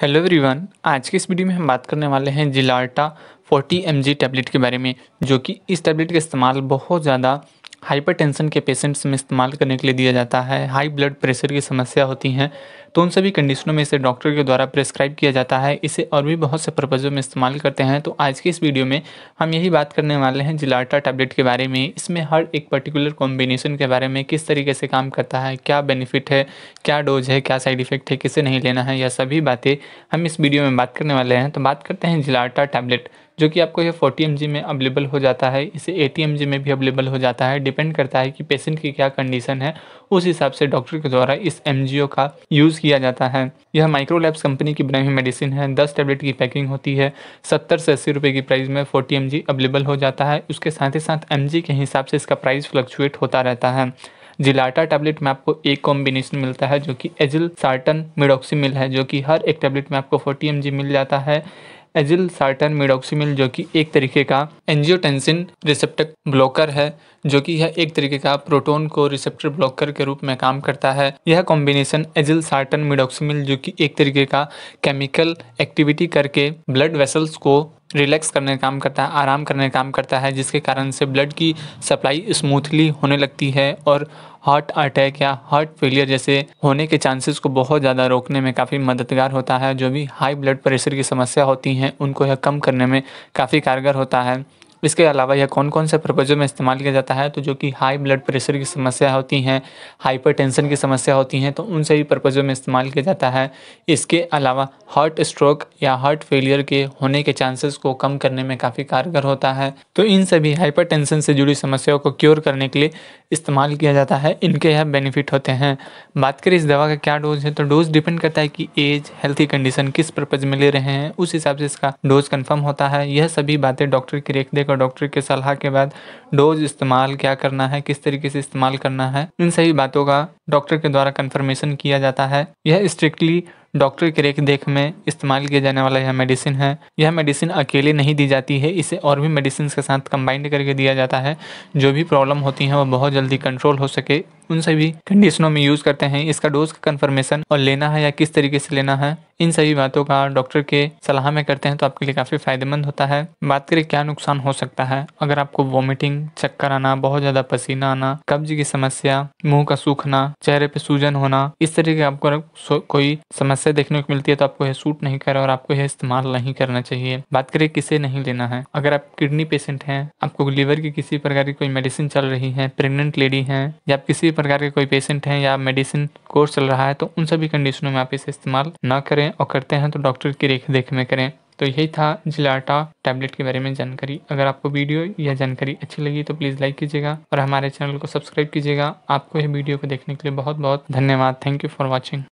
Hello everyone, आज की इस वीडियो में हम बात करने वाले हैं जिलाल्टा 40 mg टैबलेट के बारे में, जो कि इस टैबलेट का इस्तेमाल बहुत ज़्यादा हाइपरटेंशन के पेशेंट्स में इस्तेमाल करने के लिए दिया जाता है। हाई ब्लड प्रेशर की समस्या होती हैं, तो उन सभी कंडीशनों में इसे डॉक्टर के द्वारा प्रेस्क्राइब किया जाता है। इसे और भी बहुत से पर्पज़ों में इस्तेमाल करते हैं। तो आज की इस वीडियो में हम यही बात करने वाले हैं जिलाल्टा टैबलेट के बारे में। इसमें हर एक पर्टिकुलर कॉम्बिनेशन के बारे में, किस तरीके से काम करता है, क्या बेनिफिट है, क्या डोज है, क्या साइड इफेक्ट है, किसे नहीं लेना है, यह सभी बातें हम इस वीडियो में बात करने वाले हैं। तो बात करते हैं जिलाल्टा टैबलेट, जो कि आपको ये 40 mg में अवेलेबल हो जाता है। इसे 80 mg में भी अवेलेबल हो जाता है। डिपेंड करता है कि पेशेंट की क्या कंडीशन है, उस हिसाब से डॉक्टर के द्वारा इस MGO का यूज़ किया जाता है। यह माइक्रोलैब्स कंपनी की बनाई हुई मेडिसिन है। 10 टैबलेट की पैकिंग होती है। 70 से 80 रुपये की प्राइस में 40 mg अवेलेबल हो जाता है। उसके साथ ही साथ MG के हिसाब से इसका प्राइस फ्लक्चुएट होता रहता है। जिलाल्टा टैबलेट में आपको एक कॉम्बिनेशन मिलता है, जो कि एजिल सार्टन मिडॉक्सीमिल है, जो कि हर एक टैबलेट में आपको 40 mg मिल जाता है। एजिल सार्टन मिडॉक्सीमिल, जो कि एक तरीके का एंजियोटेंसिन रिसेप्टर ब्लॉकर है, जो कि यह एक तरीके का प्रोटॉन को रिसेप्टर ब्लॉकर के रूप में काम करता है। यह कॉम्बिनेशन एजिल सार्टन मिडॉक्सीमिल, जो कि एक तरीके का केमिकल एक्टिविटी करके ब्लड वेसल्स को रिलैक्स करने का काम करता है, आराम करने का काम करता है, जिसके कारण से ब्लड की सप्लाई स्मूथली होने लगती है और हार्ट अटैक या हार्ट फेलियर जैसे होने के चांसेस को बहुत ज़्यादा रोकने में काफ़ी मददगार होता है। जो भी हाई ब्लड प्रेशर की समस्या होती हैं, उनको यह कम करने में काफ़ी कारगर होता है। इसके अलावा यह कौन कौन से पर्पज़ों में इस्तेमाल किया जाता है, तो जो कि हाई ब्लड प्रेशर की समस्या होती हैं, हाइपरटेंशन की समस्या होती हैं, तो उन सभी पर्पज़ों में इस्तेमाल किया जाता है। इसके अलावा हार्ट स्ट्रोक या हार्ट फेलियर के होने के चांसेस को कम करने में काफ़ी कारगर होता है। तो इन सभी हाइपरटेंशन से जुड़ी समस्याओं को क्योर करने के लिए इस्तेमाल किया जाता है। इनके यह बेनिफिट होते हैं। बात करें इस दवा का क्या डोज है, तो डोज डिपेंड करता है कि एज, हेल्थी कंडीशन, किस पर्पज़ में ले रहे हैं, उस हिसाब से इसका डोज कंफर्म होता है। यह सभी बातें डॉक्टर की रेख और डॉक्टर के सलाह के बाद डोज इस्तेमाल क्या करना है, किस तरीके से इस्तेमाल करना है, इन सभी बातों का डॉक्टर के द्वारा कंफर्मेशन किया जाता है। यह स्ट्रिक्टली डॉक्टर की रेख देख में इस्तेमाल किया जाने वाला यह मेडिसिन है। यह मेडिसिन अकेले नहीं दी जाती है, इसे और भी मेडिसिन के साथ कंबाइंड करके दिया जाता है। जो भी प्रॉब्लम होती है वो बहुत जल्दी कंट्रोल हो सके, उन सभी कंडीशनों में यूज़ करते हैं। इसका डोज का कंफर्मेशन और लेना है या किस तरीके से लेना है, इन सभी बातों का डॉक्टर के सलाह में करते हैं, तो आपके लिए काफ़ी फायदेमंद होता है। बात करें क्या नुकसान हो सकता है, अगर आपको वॉमिटिंग, चक्कर आना, बहुत ज़्यादा पसीना आना, कब्ज की समस्या, मुंह का सूखना, चेहरे पे सूजन होना, इस तरीके की आपको कोई समस्या देखने को मिलती है, तो आपको यह सूट नहीं करे और आपको यह इस्तेमाल नहीं करना चाहिए। बात करें किसे नहीं लेना है, अगर आप किडनी पेशेंट हैं, आपको लीवर की किसी प्रकार की कोई मेडिसिन चल रही है, प्रेग्नेंट लेडी हैं, या आप किसी प्रकार के कोई पेशेंट हैं या मेडिसिन कोर्स चल रहा है, तो उन सभी कंडीशनों में आप इसे इस्तेमाल ना करें, और करते हैं तो डॉक्टर की रेख देख में करें। तो यही था जिलाल्टा टैबलेट के बारे में जानकारी। अगर आपको वीडियो या जानकारी अच्छी लगी तो प्लीज़ लाइक कीजिएगा और हमारे चैनल को सब्सक्राइब कीजिएगा। आपको यह वीडियो को देखने के लिए बहुत बहुत धन्यवाद। Thank you for watching.